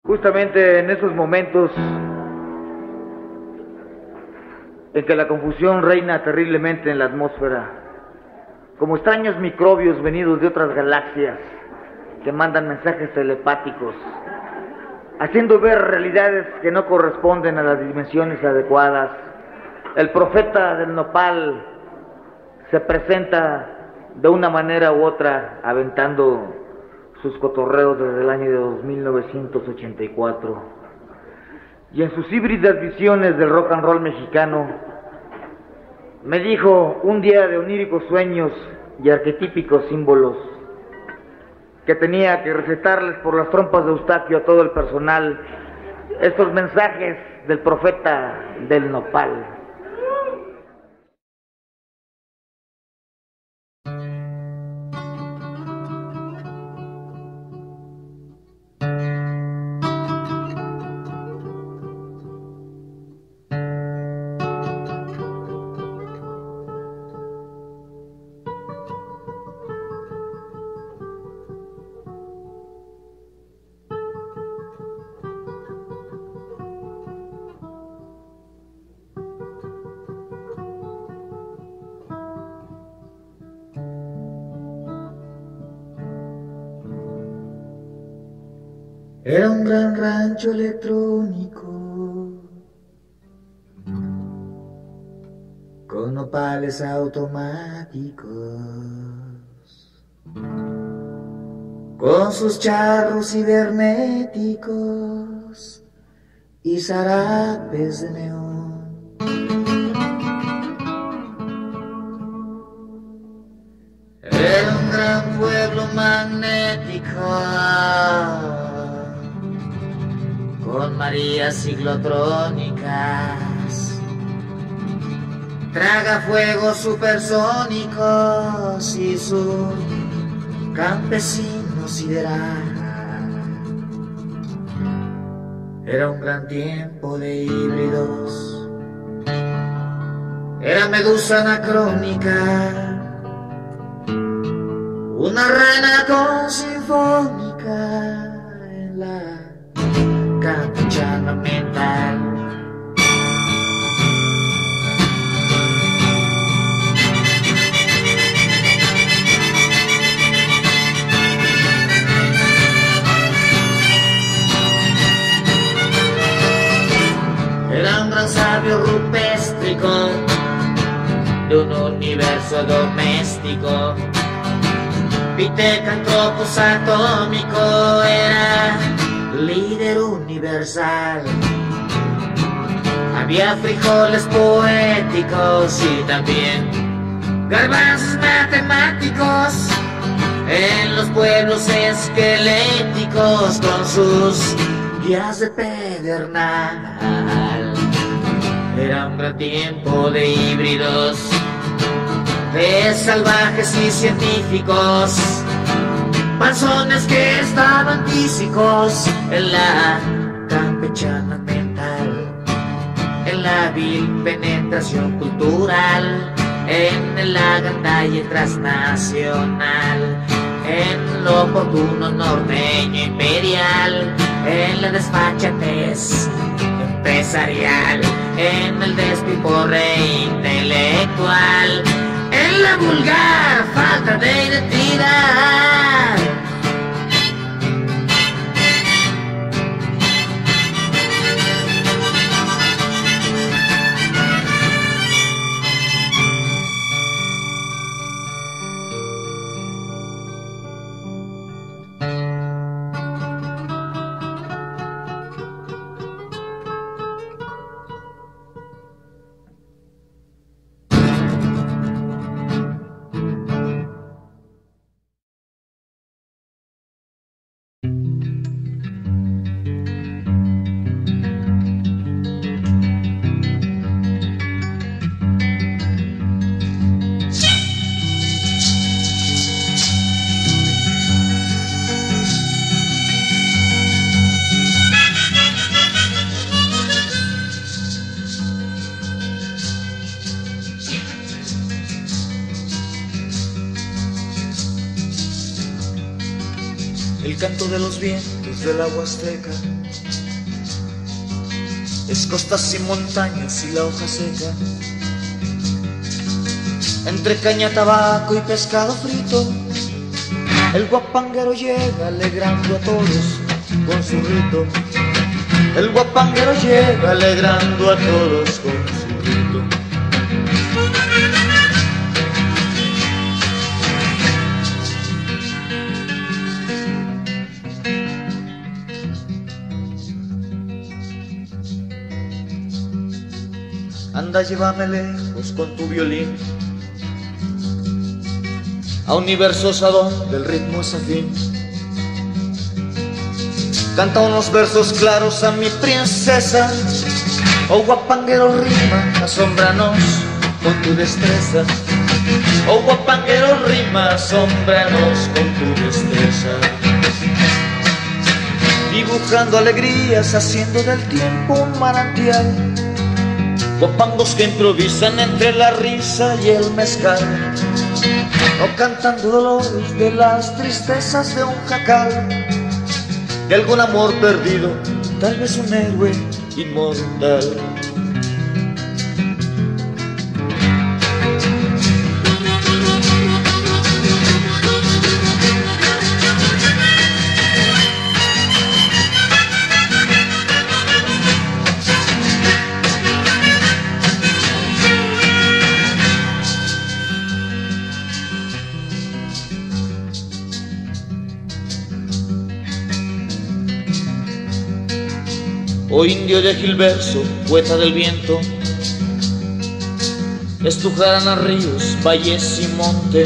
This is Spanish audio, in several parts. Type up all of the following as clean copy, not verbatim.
Justamente en esos momentos en que la confusión reina terriblemente en la atmósfera, como extraños microbios venidos de otras galaxias que mandan mensajes telepáticos, haciendo ver realidades que no corresponden a las dimensiones adecuadas, el profeta del nopal se presenta de una manera u otra, aventando sus cotorreos desde el año de 1984. Y en sus híbridas visiones del rock and roll mexicano, me dijo un día de oníricos sueños y arquetípicos símbolos, que tenía que recetarles por las trompas de Eustaquio a todo el personal estos mensajes del profeta del nopal. Era un gran rancho electrónico con nopales automáticos, con sus charros cibernéticos y zarapes de neón. Era un gran pueblo magnético con Marías ciclotrónicas, tragafuegos supersónicos y su campesino sideral. Era un gran tiempo de híbridos, era medusa anacrónica, una rana con sinfónica en la campechana mental. Era un gran sabio rupéstrico de un universo doméstico, Pitecantropus atómico, era líder universal. Había frijoles poéticos y también garbanzos matemáticos en los pueblos esqueléticos con sus guías de pedernal. Era un gran tiempo de híbridos, de salvajes y científicos, panzones que estaban físicos en la campechana mental, en la vil penetración cultural, en la gandalla transnacional, en lo oportuno norteño imperial, en la desfachatez empresarial, en el despiporre intelectual, en la vulgar falta de identidad. El canto de los vientos vientos de la Huasteca. Es costas y montañas y la hoja seca. Entre caña, tabaco y pescado frito, el guapanguero llega alegrando a todos con su rito. El guapanguero llega alegrando a todos con su rito. Anda, llévame lejos con tu violín, a universos a donde el ritmo es afín. Canta unos versos claros a mi princesa, oh guapanguero rima, asómbranos con tu destreza. Oh guapanguero rima, asómbranos con tu destreza. Dibujando alegrías, haciendo del tiempo un manantial. Guapangos que improvisan entre la risa y el mezcal, o cantando dolores de las tristezas de un jacal, de algún amor perdido, tal vez un héroe inmortal. Oh indio de Gilverso, poeta del viento, es tu jarana ríos, valles y monte.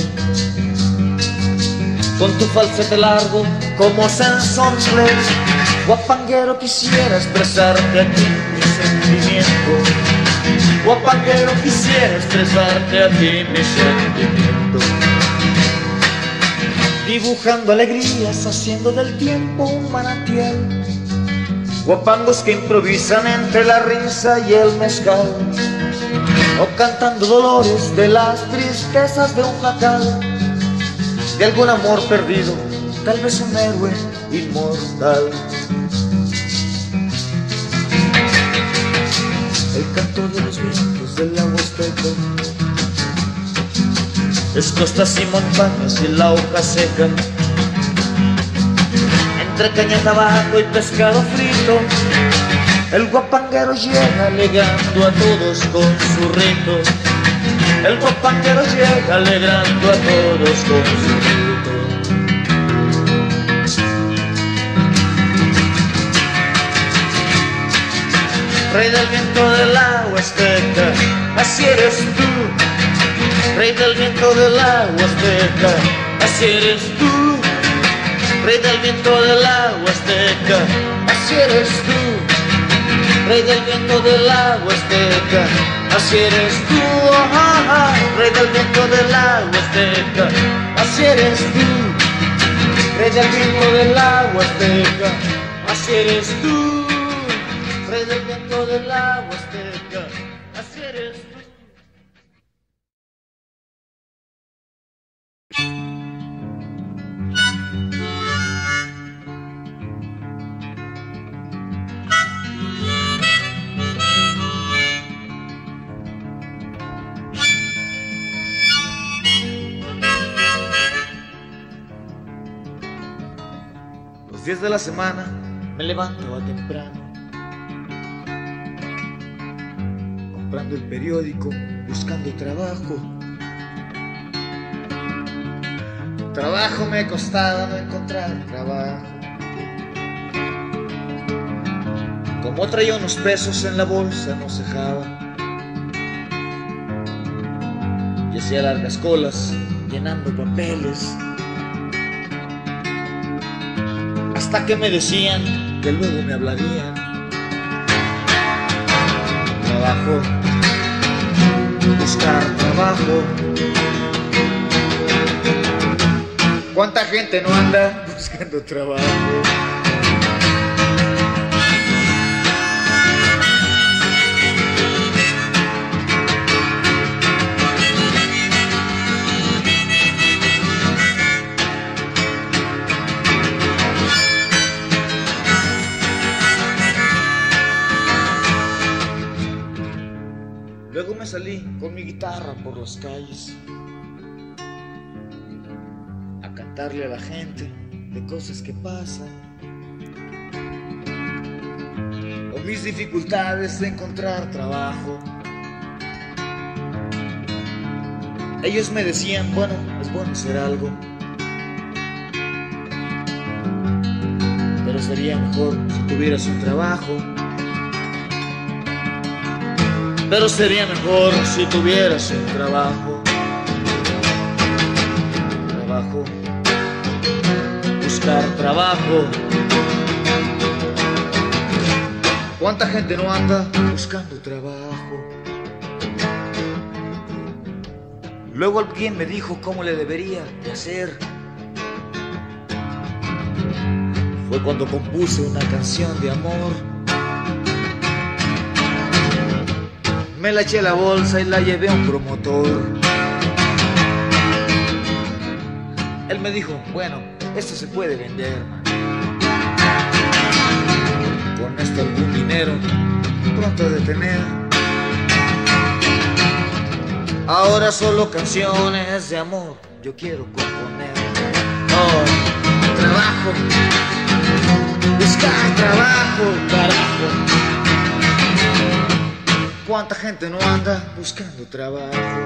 Con tu falsete largo como sensontle, guapanguero quisiera expresarte aquí mi sentimiento. Guapanguero quisiera expresarte aquí mi sentimiento. Dibujando alegrías, haciendo del tiempo un manantial. Guapangos que improvisan entre la risa y el mezcal, o cantando dolores de las tristezas de un jacal, de algún amor perdido, tal vez un héroe inmortal. El canto de los vientos del lago Huasteca es costas y montañas y la hoja seca. Entre caña, tabaco y pescado frito, el guapanguero llega alegrando a todos con su rito. El guapanguero llega alegrando a todos con su rito. Rey del viento de la Huasteca, así eres tú. Rey del viento de la Huasteca, así eres tú. Rey del viento de la Huasteca, así eres tú. Rey del viento de la Huasteca, así eres tú. Rey del viento de la Huasteca, así eres tú. Rey del viento de la Huasteca, así eres tú. Rey del viento de la Huasteca, así eres tú. Los días de la semana me levanto a temprano, comprando el periódico, buscando trabajo. Trabajo me costaba no encontrar trabajo. Como traía unos pesos en la bolsa no cejaba, y hacía largas colas llenando papeles, hasta que me decían que luego me hablarían. Trabajo, buscar trabajo. ¿Cuánta gente no anda buscando trabajo? salí con mi guitarra por las calles a cantarle a la gente de cosas que pasan, o mis dificultades de encontrar trabajo. Ellos me decían, bueno, es bueno hacer algo, pero sería mejor si tuvieras un trabajo. Pero sería mejor si tuvieras un trabajo. Trabajo. Buscar trabajo. ¿Cuánta gente no anda buscando trabajo? Luego alguien me dijo cómo le debería de hacer. Fue cuando compuse una canción de amor. Me la eché a la bolsa y la llevé a un promotor. Él me dijo, bueno, esto se puede vender. Con esto algún dinero pronto de tener. Ahora solo canciones de amor yo quiero componer. Oh, trabajo, buscar trabajo, carajo. ¿Cuánta gente no anda buscando trabajo?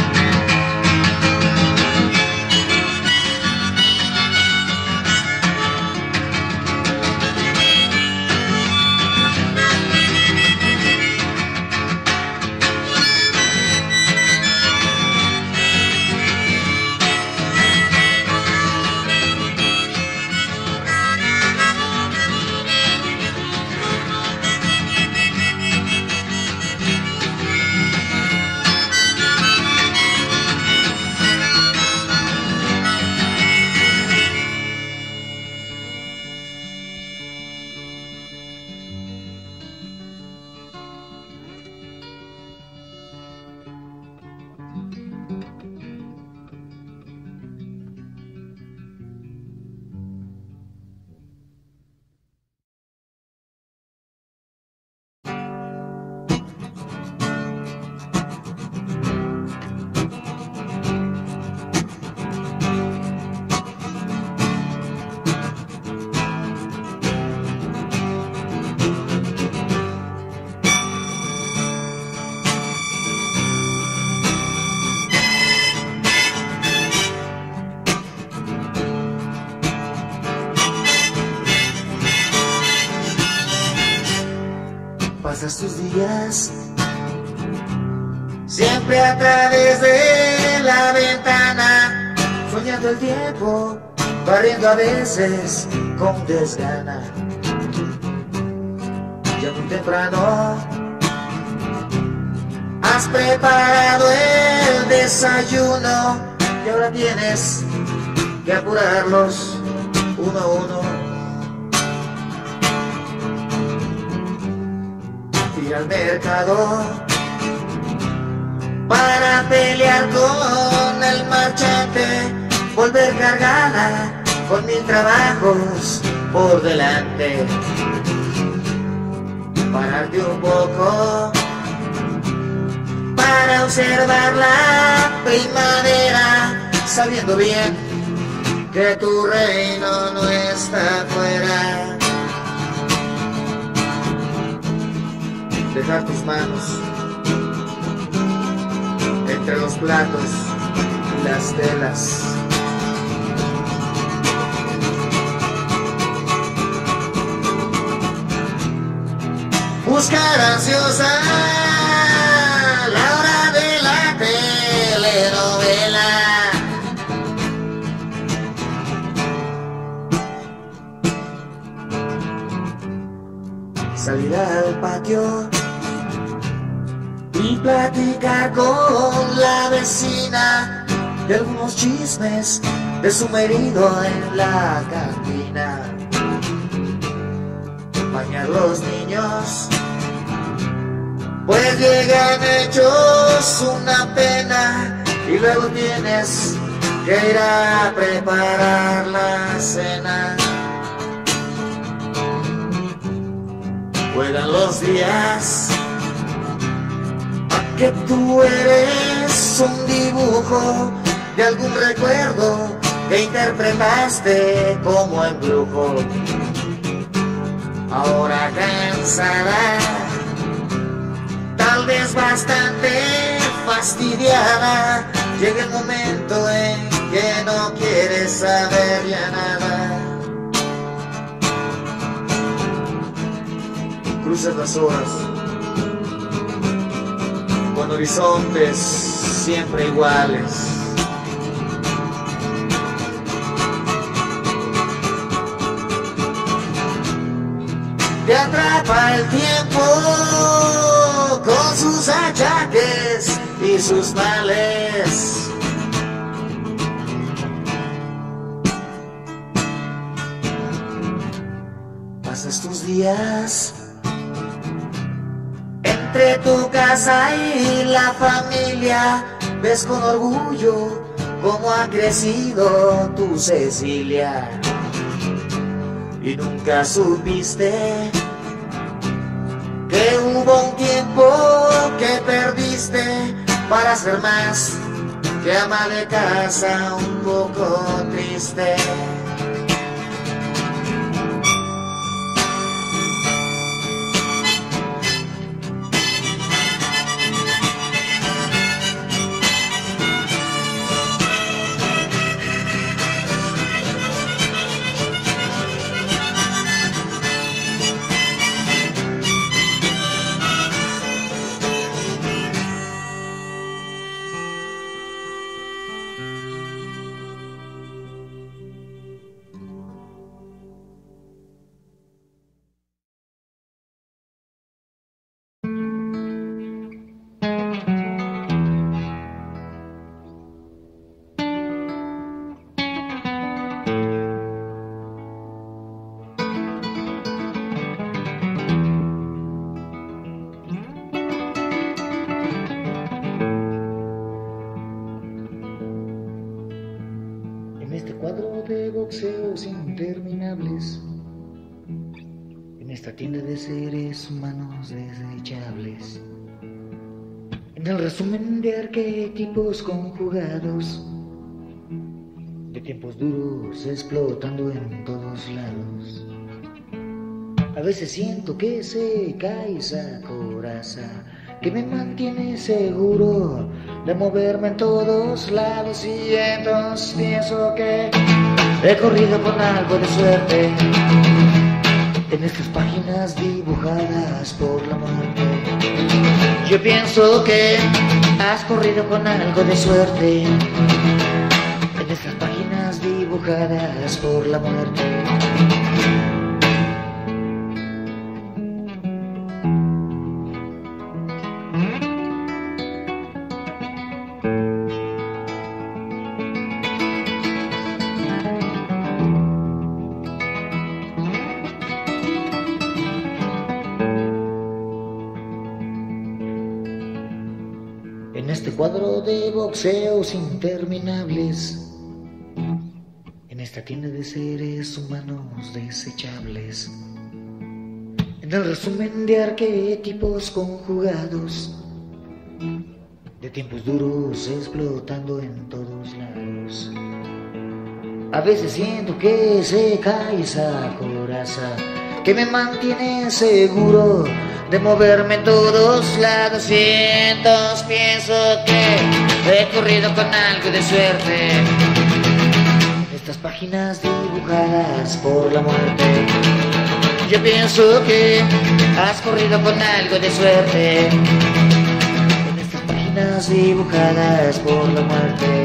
Pasas tus días siempre a través de la ventana, soñando el tiempo, barriendo a veces con desgana. Ya muy temprano has preparado el desayuno y ahora tienes que apurarlos uno a uno. Ir al mercado para pelear con el marchante, volver cargada con 1000 trabajos por delante. Pararte un poco para observar la primavera, sabiendo bien que tu reino no está afuera. Dejar tus manos entre los platos y las telas. Buscar ansiosa la hora de la telenovela. Salir al patio y platicar con la vecina de algunos chismes de su marido en la cantina. Bañar los niños, pues llegan hechos una pena y luego tienes que ir a preparar la cena. Vuelan los días, que tú eres un dibujo de algún recuerdo que interpretaste como embrujo. Ahora cansada, tal vez bastante fastidiada, llega el momento en que no quieres saber ya nada. Cruzas las horas con horizontes siempre iguales. Te atrapa el tiempo con sus achaques y sus males. Pasas tus días entre tu casa y la familia, ves con orgullo cómo ha crecido tu Cecilia. Y nunca supiste que hubo un tiempo que perdiste para ser más que ama de casa un poco triste. De boxeos interminables, en esta tienda de seres humanos desechables, en el resumen de arquetipos conjugados, de tiempos duros explotando en todos lados. A veces siento que se cae esa coraza que me mantiene seguro de moverme en todos lados, y entonces pienso que he corrido con algo de suerte en estas páginas dibujadas por la muerte. Yo pienso que has corrido con algo de suerte en estas páginas dibujadas por la muerte. En este cuadro de boxeos interminables, en esta tienda de seres humanos desechables, en el resumen de arquetipos conjugados, de tiempos duros explotando en todos lados. A veces siento que se cae esa coraza que me mantiene seguro de moverme en todos lados, y entonces pienso que he corrido con algo de suerte estas páginas dibujadas por la muerte. Yo pienso que has corrido con algo de suerte en estas páginas dibujadas por la muerte.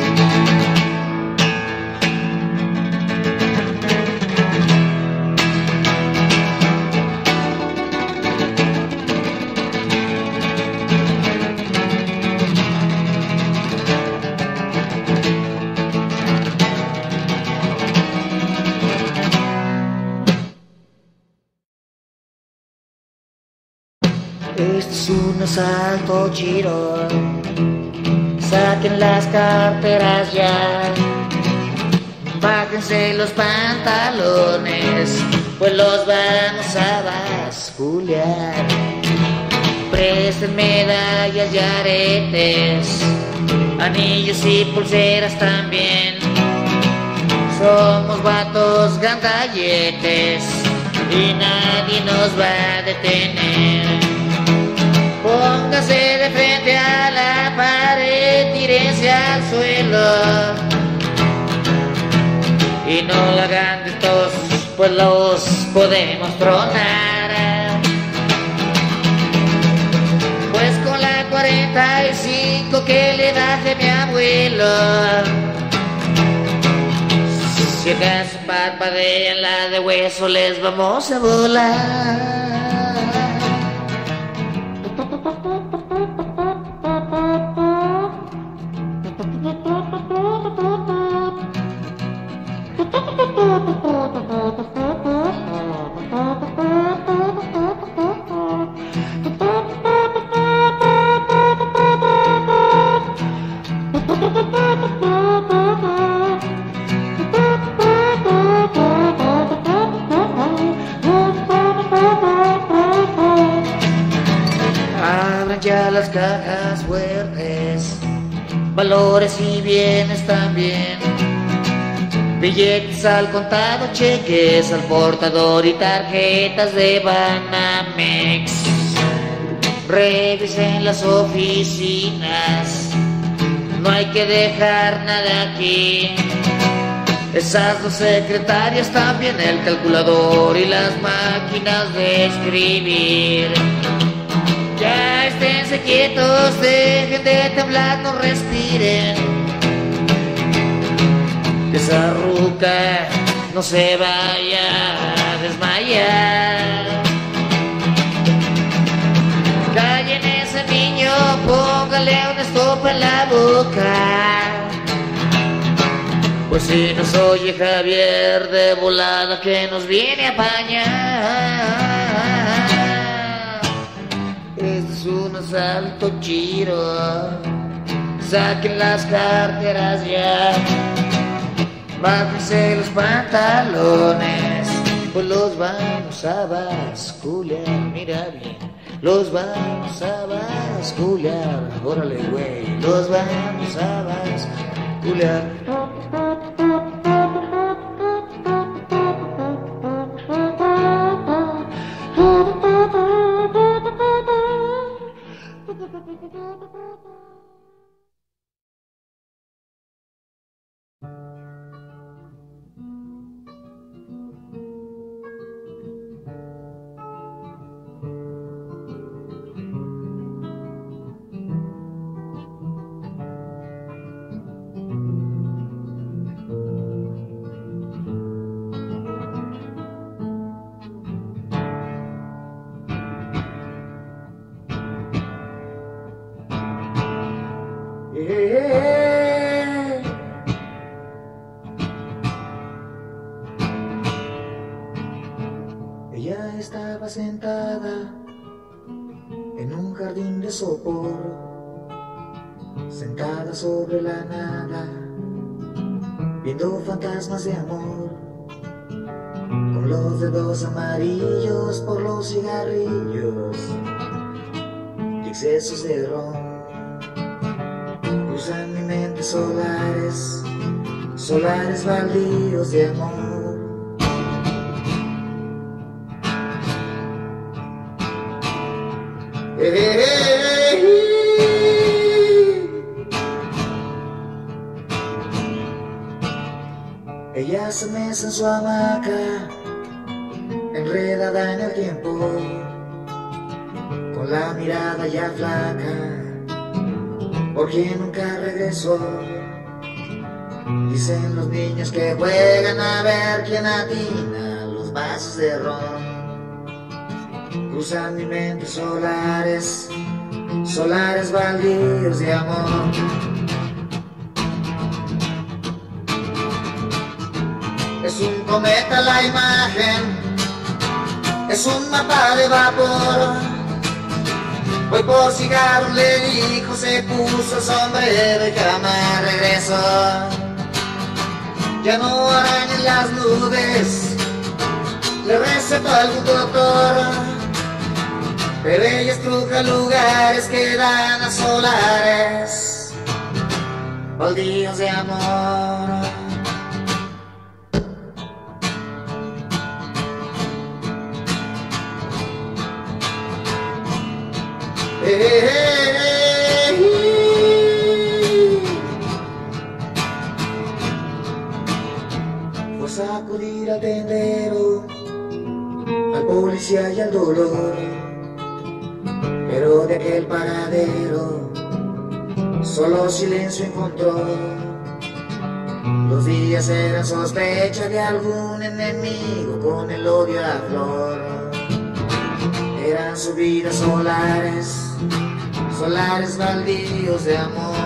Este es un asalto chirón, saquen las carteras ya, bájense los pantalones, pues los vamos a basculear. ofrecen medallas y aretes, anillos y pulseras también. Somos vatos gandalletes y nadie nos va a detener. Póngase de frente a la pared, tírense al suelo y no la hagan de tos, pues los podemos tronar. Pues con la 45 que le da de mi abuelo, si acaso parpadean la de hueso, les vamos a volar. Abran ya las cajas fuertes, valores y bienes también, billetes al contado, cheques al portador y tarjetas de Banamex. Revisen las oficinas, no hay que dejar nada aquí. Esas dos secretarias, también el calculador y las máquinas de escribir. Ya esténse quietos, dejen de temblar, no respiren. Que esa ruca no se vaya a desmayar. Callen ese niño, póngale un stop en la boca. Pues si nos oye Javier de volada que nos viene a apañar. Este es un asalto chiro, saquen las carteras ya. Bájense los pantalones, pues los vamos a bascular, mira bien. Los vamos a bascular, órale güey, los vamos a bascular. Ella estaba sentada en un jardín de sopor, sentada sobre la nada, viendo fantasmas de amor, con los dedos amarillos por los cigarrillos y excesos de ron. Cruzan mi mente solares, solares baldíos de amor. Ella se mece en su hamaca, enredada en el tiempo, con la mirada ya flaca, porque nunca regresó. Dicen los niños que juegan a ver quién atina los vasos de ron. Cruzan mi mente solares, solares baldíos de amor. Es un cometa la imagen, es un mapa de vapor. Voy por cigarro, le dijo, se puso el sombrero y jamás regresó. Ya no arañen las nubes, le recetó algún doctor. pero ella estruja lugares que dan a solares, baldíos de amor. Fue sacudir al tendero, al policía y al dolor, pero de aquel paradero solo silencio encontró. Los días eran sospecha de algún enemigo con el odio a flor. Eran subidas solares, solares baldíos de amor.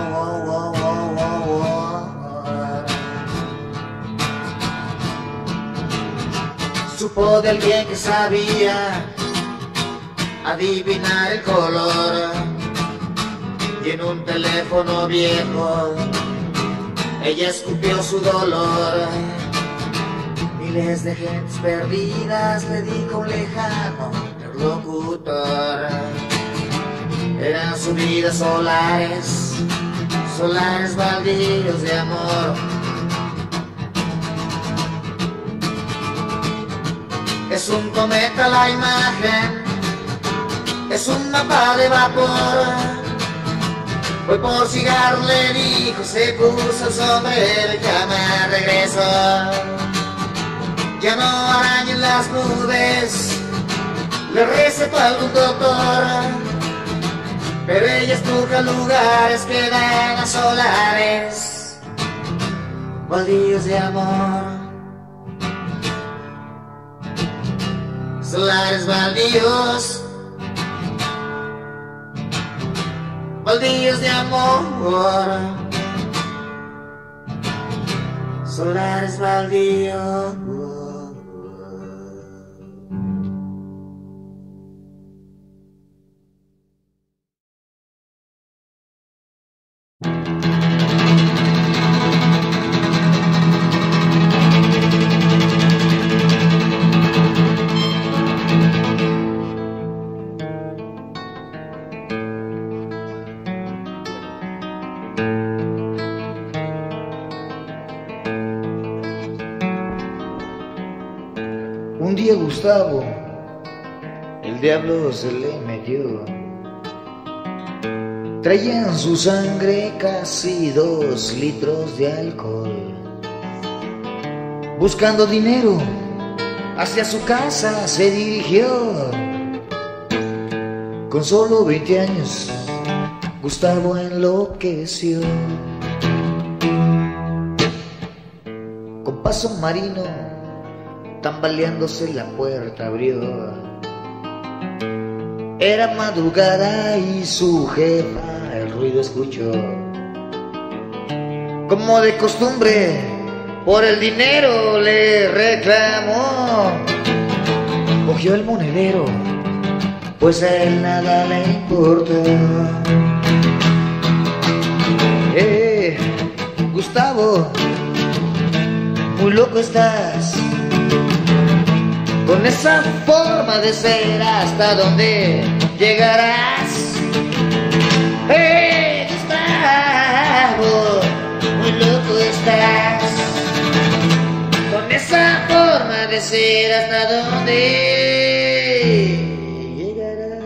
Supo de alguien que sabía adivinar el color, y en un teléfono viejo ella escupió su dolor. Miles de gentes perdidas, le dijo un lejano interlocutor. Eran subidas solares, solares baldíos de amor. Es un cometa la imagen, es un mapa de vapor. Voy por cigarro, le dijo, se puso el sombrero y jamás regresó. Ya no arañen las nubes, le recetó algún doctor, pero ella estruja lugares que dan a solares, baldíos de amor. Solares baldíos, baldíos de amor. Solares baldíos. Un día Gustavo, el diablo se le metió. Traía en su sangre casi 2 litros de alcohol. Buscando dinero, hacia su casa se dirigió. Con solo 20 años, Gustavo enloqueció. Con paso marino, tambaleándose la puerta abrió. Era madrugada y su jefa el ruido escuchó. Como de costumbre, por el dinero le reclamó. Cogió el monedero, pues a él nada le importó. Gustavo, muy loco estás. Con esa forma de ser, ¿hasta dónde llegarás? Gustavo, muy loco estás. Con esa forma de ser, ¿hasta dónde llegarás?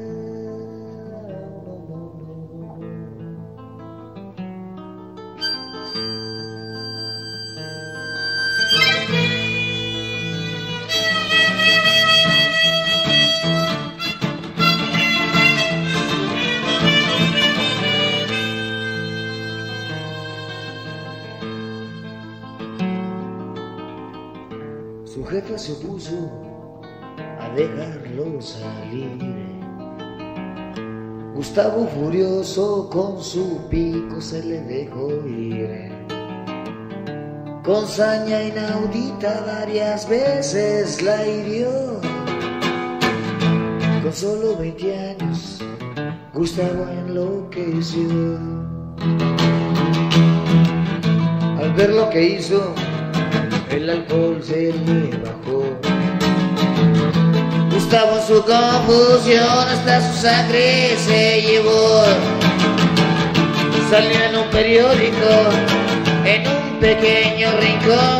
Su jefa se opuso a dejarlo salir. Gustavo, furioso, con su pico se le dejó ir. Con saña inaudita varias veces la hirió. Con solo 20 años, Gustavo enloqueció. Al ver lo que hizo, el alcohol se le bajó. Gustavo en su confusión hasta su sangre se llevó. Salió en un periódico, en un pequeño rincón,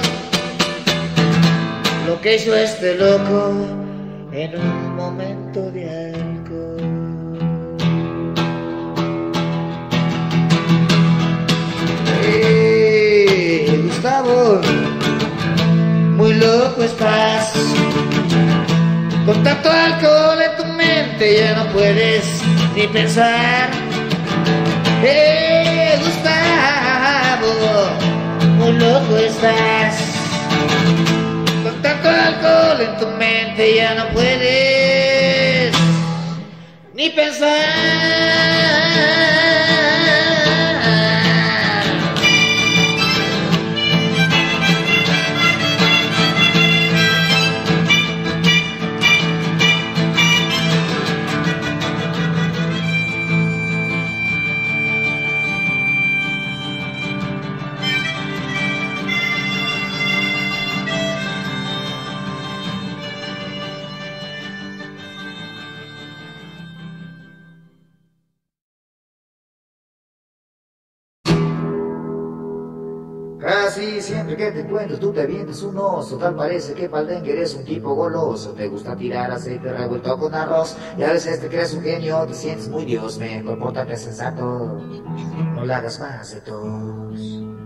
lo que hizo este loco en un momento de alcohol. Gustavo, muy loco estás. Con tanto alcohol en tu mente ya no puedes ni pensar. Gustavo, muy loco estás. Con tanto alcohol en tu mente ya no puedes ni pensar. Casi siempre que te encuentro tú te avientas un oso. Tal parece que pa'l dengue eres un tipo goloso. Te gusta tirar aceite revuelto con arroz y a veces te crees un genio, te sientes muy Dios. Mejor pórtate sensato, no le hagas más de tos.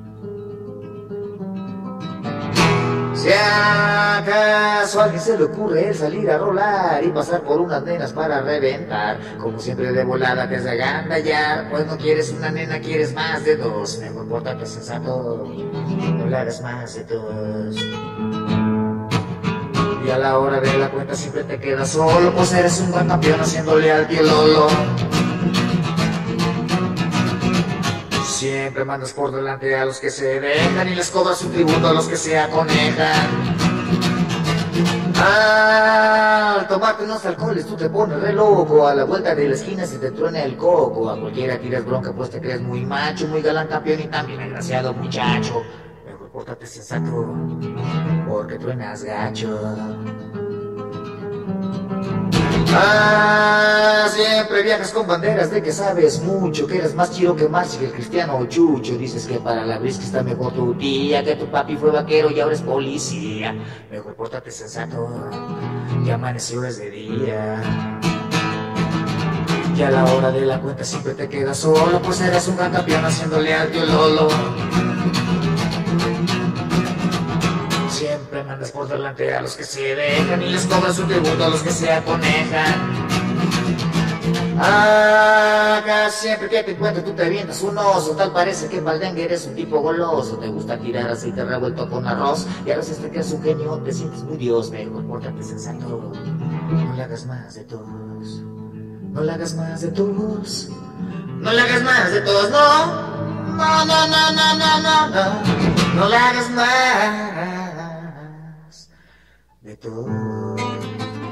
Si acaso a alguien se le ocurre el salir a rolar y pasar por unas nenas para reventar, como siempre de volada te hace agandallar, pues no quieres una nena, quieres más de dos. Mejor pórtate sensato, no le hagas más de dos. Y a la hora de la cuenta siempre te quedas solo, pues eres un gran campeón haciéndole al tío Lolo. Siempre mandas por delante a los que se dejan y les cobras un tributo a los que se aconejan. Al tomarte unos alcoholes tú te pones re loco, a la vuelta de la esquina se te truena el coco. A cualquiera tiras bronca pues te crees muy macho, muy galán campeón y también agraciado muchacho. Mejor pórtate sensato, porque truenas gacho. Siempre viajas con banderas de que sabes mucho, que eres más chido que Marx que el Cristiano Chucho. Dices que para la brisca está mejor tu tía, que tu papi fue vaquero y ahora es policía. Mejor pórtate sensato, que amaneció es de día. Y a la hora de la cuenta siempre te quedas solo, pues eres un gran campeón haciéndole al tío Lolo. Siempre mandas por delante a los que se dejan y les cobras un tributo a los que se aconejan. Acá siempre que te encuentro tú te avientas un oso. Tal parece que pa'l dengue eres un tipo goloso. Te gusta tirar aceite revuelto con arroz y a veces te crees un genio, te sientes muy Dios. Mejor pórtate sensato, no le hagas más de tos. No le hagas más de tos. No le hagas más de tos, no. No, no, no, no, no, no, no. No le hagas más de todo.